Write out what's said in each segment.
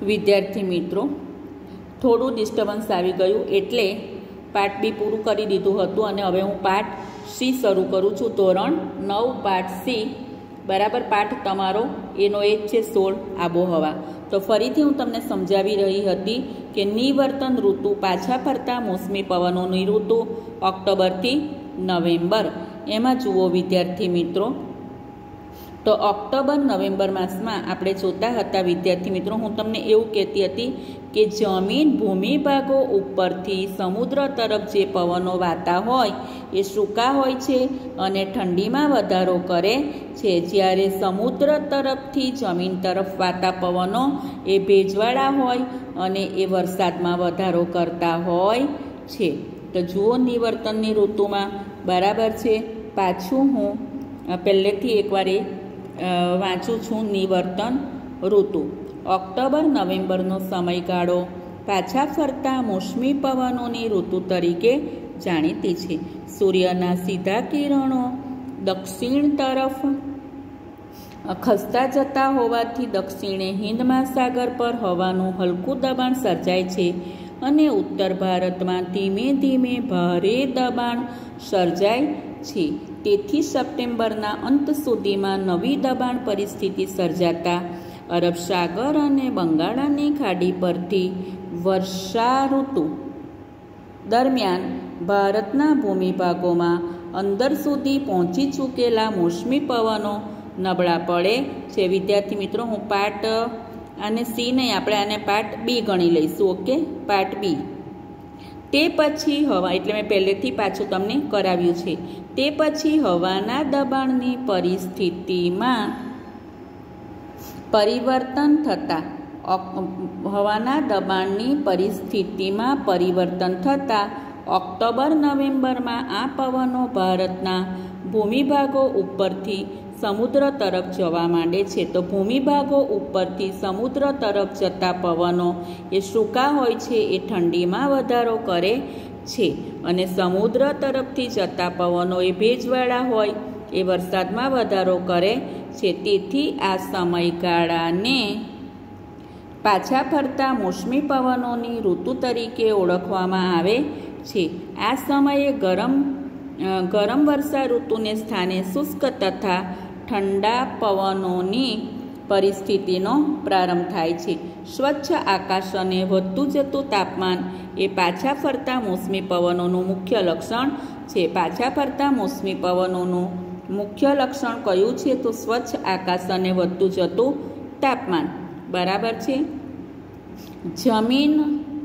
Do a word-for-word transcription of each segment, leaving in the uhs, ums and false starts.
વિદ્યાર્થી મિત્રો, થોડું ડિસ્ટર્બન્સ આવી ગયું એટલે પાઠ બી પૂરું કરી દીધું હતું અને હવે હું પાઠ સી શરૂ કરું છું. ધોરણ નવ પાઠ સી. બરાબર. પાઠ તમારો એનો એક છે સોળ આબોહવા. તો ફરીથી હું તમને સમજાવી રહી હતી કે નિવર્તન ઋતુ, પાછા ફરતા મોસમી પવનોની ઋતુ ઓક્ટોબરથી નવેમ્બર. એમાં જુઓ વિદ્યાર્થી મિત્રો, તો ઓક્ટોબર નવેમ્બર માસમાં આપણે જોતા હતા વિદ્યાર્થી મિત્રો, હું તમને એવું કહેતી હતી કે જમીન ભૂમિભાગો ઉપરથી સમુદ્ર તરફ જે પવનો વાતા હોય એ સૂકા હોય છે અને ઠંડીમાં વધારો કરે છે, જ્યારે સમુદ્ર તરફથી જમીન તરફ વાતા પવનો એ ભેજવાળા હોય અને એ વરસાદમાં વધારો કરતા હોય છે. તો જુઓ નિવર્તનની ઋતુમાં બરાબર છે. પાછું હું પહેલેથી એકવાર એ વાંચું છું. નિવર્તન ઋતુ ઓક્ટોબર નવેમ્બરનો સમયગાળો પાછા ફરતા મોસમી પવનોની ઋતુ તરીકે જાણીતી છે. સૂર્યના સીધા કિરણો દક્ષિણ તરફ ખસતા જતા હોવાથી દક્ષિણે હિંદ મહાસાગર પર હવાનું હલકું દબાણ સર્જાય છે અને ઉત્તર ભારતમાં ધીમે ધીમે ભારે દબાણ સર્જાય છે. તેથી સપ્ટેમ્બરના અંત સુધીમાં નવી દબાણ પરિસ્થિતિ સર્જાતા અરબ સાગર અને બંગાળાની ખાડી પરથી વર્ષા ઋતુ દરમિયાન ભારતના ભૂમિભાગોમાં અંદર સુધી પહોંચી ચૂકેલા મોસમી પવનો નબળા પડે છે. વિદ્યાર્થી મિત્રો, હું પાર્ટ અને સી નહીં, આપણે આને પાર્ટ બી ગણી લઈશું. Okay, part B. તે પછી હવા, એટલે મેં પહેલેથી પાછું તમને કરાવ્યું છે. તે પછી હવાના દબાણની પરિસ્થિતિમાં પરિવર્તન થતાં હવાના દબાણની પરિસ્થિતિમાં પરિવર્તન થતાં ઓક્ટોબર નવેમ્બરમાં આ પવનો ભારતના ભૂમિભાગો ઉપરથી સમુદ્ર તરફ જવા માંડે છે. તો ભૂમિભાગો ઉપરથી સમુદ્ર તરફ જતા પવનો એ સૂકા હોય છે, એ ઠંડીમાં વધારો કરે છે અને સમુદ્ર તરફથી જતા પવનો એ ભેજવાળા હોય એ વરસાદમાં વધારો કરે છે. તેથી આ સમયગાળાને પાછા ફરતા મોસમી પવનોની ઋતુ તરીકે ઓળખવામાં આવે છે. આ સમયે ગરમ ગરમ વર્ષા ઋતુને સ્થાને શુષ્ક તથા ઠંડા પવનોની પરિસ્થિતિનો પ્રારંભ થાય છે. સ્વચ્છ આકાશ અને વધતું જતું તાપમાન એ પાછા ફરતા મોસમી પવનોનું મુખ્ય લક્ષણ છે. પાછા ફરતા મોસમી પવનોનું મુખ્ય લક્ષણ કયું છે? તો સ્વચ્છ આકાશ અને વધતું જતું તાપમાન. બરાબર છે. જમીન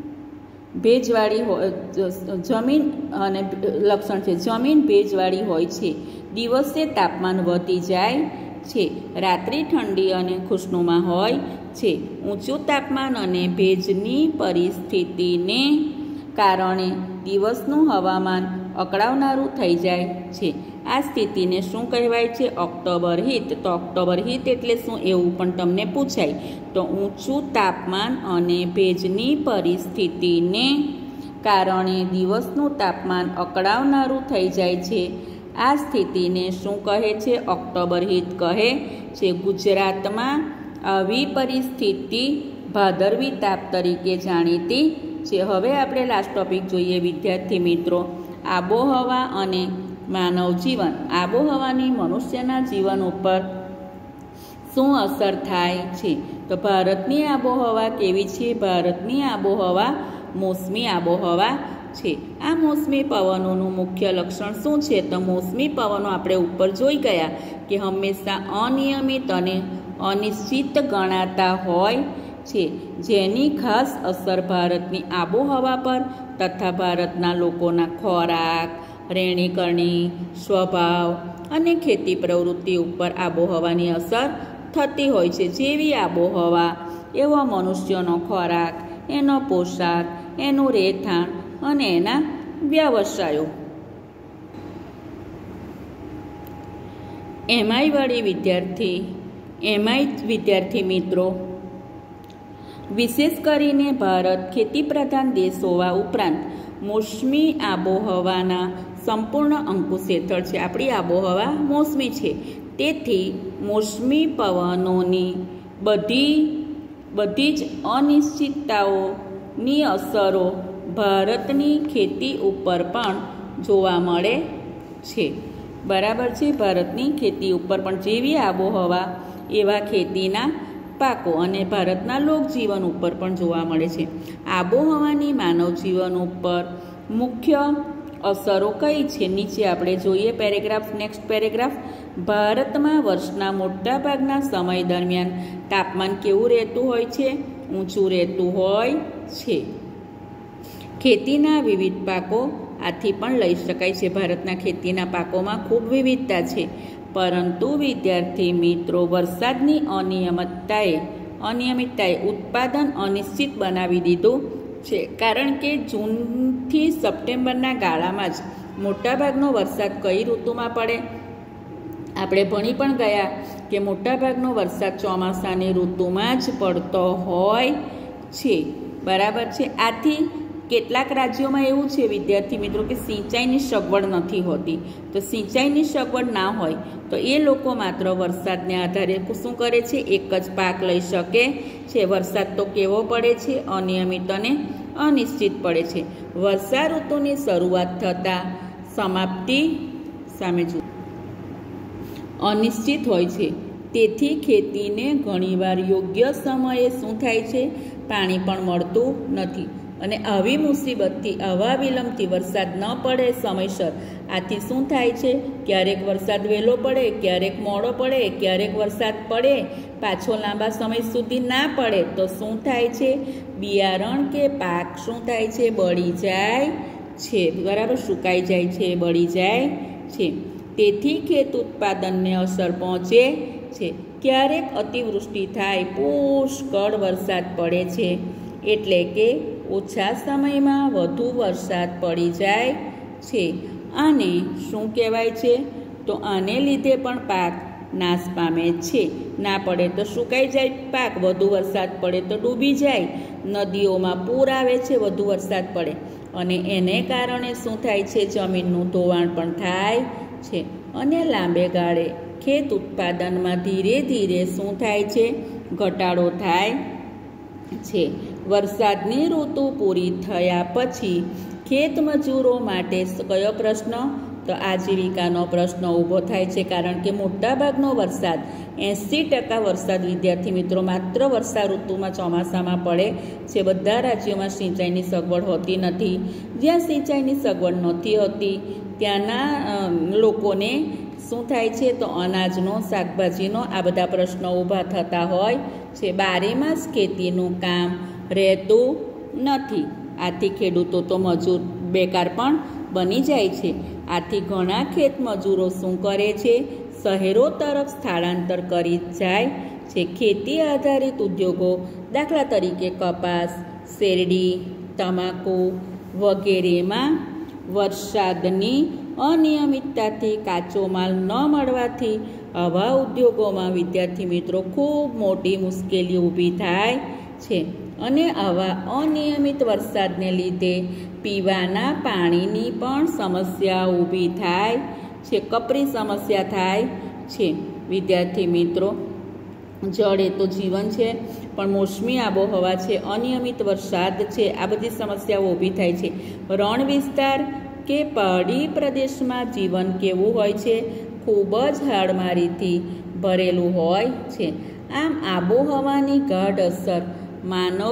ભેજવાળી હોય, જમીન અને લક્ષણ છે જમીન ભેજવાળી હોય છે. દિવસે તાપમાન વધી જાય છે, રાત્રિ ઠંડી અને ખુશનુમા હોય છે. ઊંચું તાપમાન અને ભેજની પરિસ્થિતિને કારણે દિવસનું હવામાન અકળાવનારું થઈ જાય છે. આ સ્થિતિને શું કહેવાય છે? October heat. તો ઓક્ટોબર હીટ એટલે શું એવું પણ તમને પૂછાય. તો ઊંચું તાપમાન અને ભેજની પરિસ્થિતિને કારણે દિવસનું તાપમાન અકળાવનારું થઈ જાય છે. આ સ્થિતિને શું કહે છે? ઓક્ટોબર હીટ કહે છે. ગુજરાતમાં આવી પરિસ્થિતિ ભાદરવી તાપ તરીકે જાણીતી છે. હવે આપણે લાસ્ટ ટોપિક જોઈએ વિદ્યાર્થી મિત્રો, આબોહવા અને માનવ જીવન. આબોહવાની મનુષ્યના જીવન ઉપર શું અસર થાય છે? તો ભારતની આબોહવા કેવી છે? ભારતની આબોહવા મોસમી આબોહવા છે. આ મોસમી પવનોનું મુખ્ય લક્ષણ શું છે? તો મોસમી પવનો આપણે ઉપર જોઈ ગયા કે હંમેશા અનિયમિત અને અનિશ્ચિત ગણાતા હોય છે, જેની ખાસ અસર ભારતની આબોહવા પર તથા ભારતના લોકોના ખોરાક, રહેણીકરણી, સ્વભાવ અને ખેતી પ્રવૃત્તિ ઉપર આબોહવાની અસર થતી હોય છે. જેવી આબોહવા એવો મનુષ્યનો ખોરાક, એનો પોશાક, એનું રહેઠાણ અને એના વ્યવસાયો. એમાંય વળી વિદ્યાર્થી એમાંય વિદ્યાર્થી મિત્રો, વિશેષ કરીને ભારત ખેતી પ્રધાન દેશ હોવા ઉપરાંત મોસમી આબોહવાના સંપૂર્ણ અંકુશ હેઠળ છે. આપણી આબોહવા મોસમી છે, તેથી મોસમી પવનોની બધી બધી જ અનિશ્ચિતતાઓની અસરો ભારતની ખેતી ઉપર પણ જોવા મળે છે. બરાબર છે. ભારતની ખેતી ઉપર પણ જેવી આબોહવા એવા ખેતીના પાકો અને ભારતના લોકજીવન ઉપર પણ જોવા મળે છે. આબોહવાની માનવ જીવન ઉપર મુખ્ય અસરો કઈ છે? નીચે આપણે જોઈએ પેરેગ્રાફ. Next paragraph. ભારતમાં વર્ષના મોટાભાગના સમય દરમિયાન તાપમાન કેવું રહેતું હોય છે? ઊંચું રહેતું હોય છે. ખેતીના વિવિધ પાકો આથી પણ લઈ શકાય છે. ભારતના ખેતીના પાકોમાં ખૂબ વિવિધતા છે, પરંતુ વિદ્યાર્થી મિત્રો વરસાદની અનિયમિતતાએ અનિયમિતતાએ ઉત્પાદન અનિશ્ચિત બનાવી દીધું છે. કારણ કે જૂનથી સપ્ટેમ્બરના ગાળામાં જ મોટાભાગનો વરસાદ કઈ ઋતુમાં પડે? આપણે ભણી પણ ગયા કે મોટાભાગનો વરસાદ ચોમાસાની ઋતુમાં જ પડતો હોય છે. બરાબર છે. આથી કેટલાક રાજ્યોમાં એવું છે વિદ્યાર્થી મિત્રો કે સિંચાઈની સગવડ નથી હોતી. તો સિંચાઈની સગવડ ના હોય તો એ લોકો માત્ર વરસાદને આધારે શું કરે છે? એક જ પાક લઈ શકે છે. વરસાદ તો કેવો પડે છે? અનિયમિત અને અનિશ્ચિત પડે છે. વર્ષા ઋતુની શરૂઆત થતાં સમાપ્તિ સામે જુઓ અનિશ્ચિત હોય છે. તેથી ખેતીને ઘણીવાર યોગ્ય સમયે શું થાય છે? પાણી પણ મળતું નથી. અને આવી મુસીબતથી આવા વિલંબથી વરસાદ ન પડે સમયસર, આથી શું થાય છે? ક્યારેક વરસાદ વહેલો પડે, ક્યારેક મોડો પડે, ક્યારેક વરસાદ પડે પાછો લાંબા સમય સુધી ના પડે તો શું થાય છે? બિયારણ કે પાક શું થાય છે? બળી જાય છે. બરાબર, સુકાઈ જાય છે, બળી જાય છે. તેથી ખેત ઉત્પાદનને અસર પહોંચે છે. ક્યારેક અતિવૃષ્ટિ થાય, પુષ્કળ વરસાદ પડે છે, એટલે કે ઓછા સમયમાં વધુ વરસાદ પડી જાય છે. આને શું કહેવાય છે? તો આને લીધે પણ પાક નાશ પામે છે. ના પડે તો સુકાઈ જાય પાક, વધુ વરસાદ પડે તો ડૂબી જાય, નદીઓમાં પૂર આવે છે વધુ વરસાદ પડે, અને એને કારણે શું થાય છે? જમીનનું ધોવાણ પણ થાય છે. અને લાંબે ગાળે ખેત ઉત્પાદનમાં ધીરે ધીરે શું થાય છે? ઘટાડો થાય છે. વરસાદની ઋતુ પૂરી થયા પછી ખેત મજૂરો માટે કયો પ્રશ્ન? તો આજીવિકાનો પ્રશ્ન ઊભો થાય છે. કારણ કે મોટાભાગનો વરસાદ એંસી ટકા વરસાદ વિદ્યાર્થી મિત્રો માત્ર વર્ષા ઋતુમાં ચોમાસામાં પડે છે. બધા રાજ્યોમાં સિંચાઈની સગવડ હોતી નથી. જ્યાં સિંચાઈની સગવડ નથી હોતી ત્યાંના લોકોને શું થાય છે? તો અનાજનો, શાકભાજીનો આ બધા પ્રશ્નો ઊભા થતા હોય છે. બારેમાસ ખેતીનું કામ રહેતું નથી. આથી ખેડૂતો તો મજૂર બેકાર પણ બની જાય છે. આથી ઘણા ખેત મજૂરો શું કરે છે? શહેરો તરફ સ્થળાંતર કરી જાય છે. ખેતી આધારિત ઉદ્યોગો દાખલા તરીકે કપાસ, શેરડી, તમાકુ વગેરેમાં વરસાદની અનિયમિતતાથી કાચો માલ ન મળવાથી આવા ઉદ્યોગોમાં વિદ્યાર્થી મિત્રો ખૂબ મોટી મુશ્કેલીઓ ઊભી થાય છે. અને આવા અનિયમિત વરસાદને લીધે પીવાના પાણીની પણ સમસ્યા ઊભી થાય છે. કપરી સમસ્યા થાય છે. વિદ્યાર્થી મિત્રો જળ એ તો જીવન છે, પણ મોસમી આબોહવા છે, અનિયમિત વરસાદ છે, આ બધી સમસ્યાઓ ઊભી થાય છે. રણ વિસ્તાર કે પહાડી પ્રદેશમાં જીવન કેવું હોય છે? ખૂબ જ હાડમારીથી ભરેલું હોય છે. આમ આબોહવાની ગાઢ અસર માનવ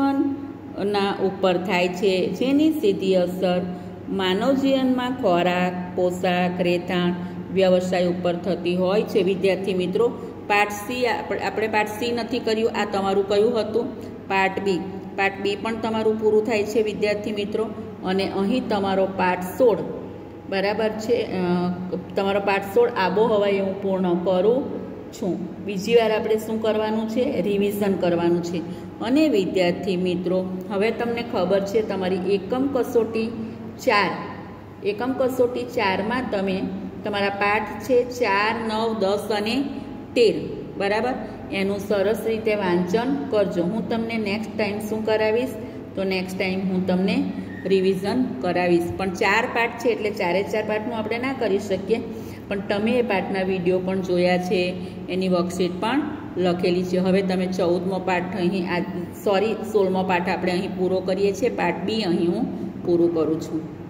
જીવનના ઉપર થાય છે, જેની સીધી અસર માનવ જીવનમાં ખોરાક, પોશાક, રહેઠાણ, વ્યવસાય ઉપર થતી હોય છે. વિદ્યાર્થી મિત્રો પાર્ટ સી આપણે પાર્ટ સી નથી કર્યું, આ તમારું કયું હતું? Part B. પાર્ટ બી પણ તમારું પૂરું થાય છે વિદ્યાર્થી મિત્રો. અને અહીં તમારો પાર્ટ સોળ બરાબર છે, તમારો પાર્ટ સોળ આબોહવા એ હું પૂર્ણ કરું છું. બીજી વાર આપણે શું કરવાનું છે? રિવિઝન કરવાનું છે. અને વિદ્યાર્થી મિત્રો હવે તમને ખબર છે તમારી એકમ કસોટી ચાર એકમ કસોટી ચારમાં તમે તમારા પાઠ છે ચાર, નવ, દસ અને તેર બરાબર, એનું સરસ રીતે વાંચન કરજો. હું તમને નેક્સ્ટ ટાઈમ શું કરાવીશ? તો નેક્સ્ટ ટાઈમ હું તમને રિવિઝન કરાવીશ. પણ ચાર પાઠ છે એટલે ચારે ચાર પાઠનું આપણે ના કરી શકીએ, પણ તમે એ પાઠના વિડીયો પણ જોયા છે, એની વર્કશીટ પણ લખેલી છે. હવે તમે ચૌદમો પાઠ અહીં આ સોરી સોળમો પાઠ આપણે અહીં પૂરો કરીએ છીએ. પાઠ બી અહીં હું પૂરું કરું છું.